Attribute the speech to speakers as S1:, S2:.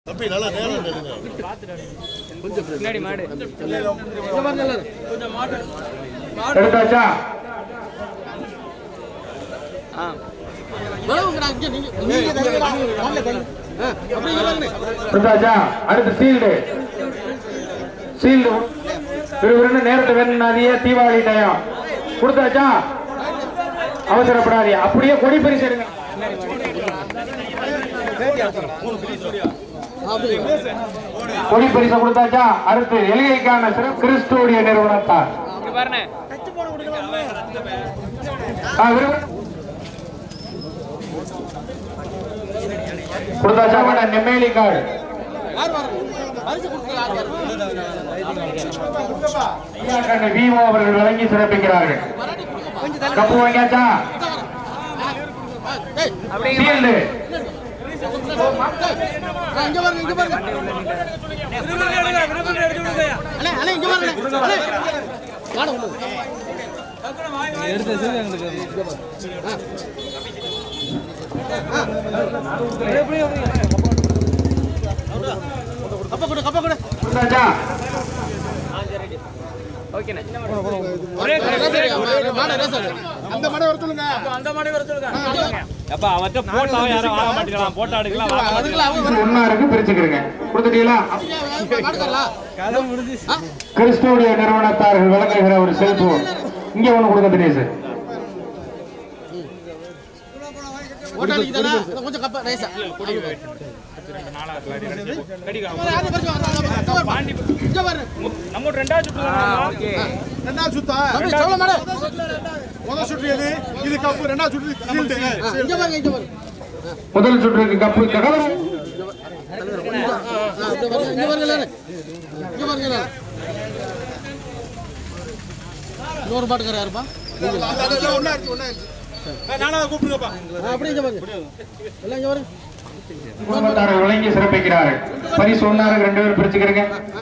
S1: தம்பி நல்லா நேரம் எடுங்க. கொஞ்சம் பின்னாடி மாடு. இங்க பாருங்க எல்லாரும். கொஞ்சம் மாடு.
S2: எடுத்தாச்சா?
S1: வரவுங்கடா இங்க நீங்க தள்ளி. அப்படியே பாருங்க.
S2: எடுத்தாச்சா? அடுத்து சீல்டு. விறுவிறுன்னு நேரத்தை வேணும்னாதியே தீபாவளி டயம். கொடுத்தாச்சா? அவசரப்படாதீங்க. அப்படியே கொடி பரிசு எடுங்க. கொடி பரிசு கொடுத்தாச்சா? அடுத்து எலிகைக்கான சிறப்பு கிறிஸ்டோடிய நிறுவனத்தார் கொடுத்தாச்சா? நெம்மேலி கார்டு வீமோ அவர்கள் வழங்கி சிறப்பிக்கிறார்கள். கப்பு வாங்கியாச்சா? சீல்டு
S1: இங்க பாருங்க இங்க பாருங்க. அண்ணே அண்ணே இங்க பாருங்க. அண்ணே காண ஒண்ணு. எடுத்து சேங்க இங்க பாருங்க. கப்ப கொடு.
S2: கொடுத்தாச்சா?
S3: ஓகேண்ணே.
S1: ஒரே மாடு ரேஸ் அந்த மாடு வர சொல்லுங்க.
S3: அந்த மாடு வர சொல்லுங்க. அப்பா அவட்ட போட்டா யாரும் வாங்க மாட்டீங்களா? போட்டா எடுக்கலாம் வாங்க மாட்டீங்களா?
S2: ஒண்ணா இருக்கு பிரிச்சுக்கிறீங்க. கொடுத்துட்டீங்களா?
S1: கதை முடிஞ்சு.
S2: கிறிஸ்டோடிய நிறுவனத்தார்கள் வழங்குகிற ஒரு செல்போன் இங்க ஒண்ணு கொடுக்க தினேஷ்.
S1: போட்டா அடிக்குதானா? கொஞ்சம் கப்ப ரேஸா.
S3: நம்ம ரெண்டாவது சுத்து. ஓகே.
S1: ரெண்டாவது சுத்தா? தம்பி சோள மாடு. முதல் சுற்று இது கப்பு ரெண்டாவது சுற்று சீல்டு. இங்க பாருங்க.
S2: முதல் சுற்றுக்கு கப்பு ககவர.
S1: இங்க பாருங்க. இன்னொரு பாட்டுக்கார யாருப்பா? ஒண்ணா இருக்கு. நானா கூப்பிடுங்கப்பா. அப்படியே இங்க பாருங்க. எல்லாம் இங்க பாருங்க.
S2: குடும்பத்தார்கள் வழங்கி சிறப்பிக்கிறார்கள். பரிசு ஒன்னாருக்கு 2 பேர் பிரிச்சுக்கிறீங்க.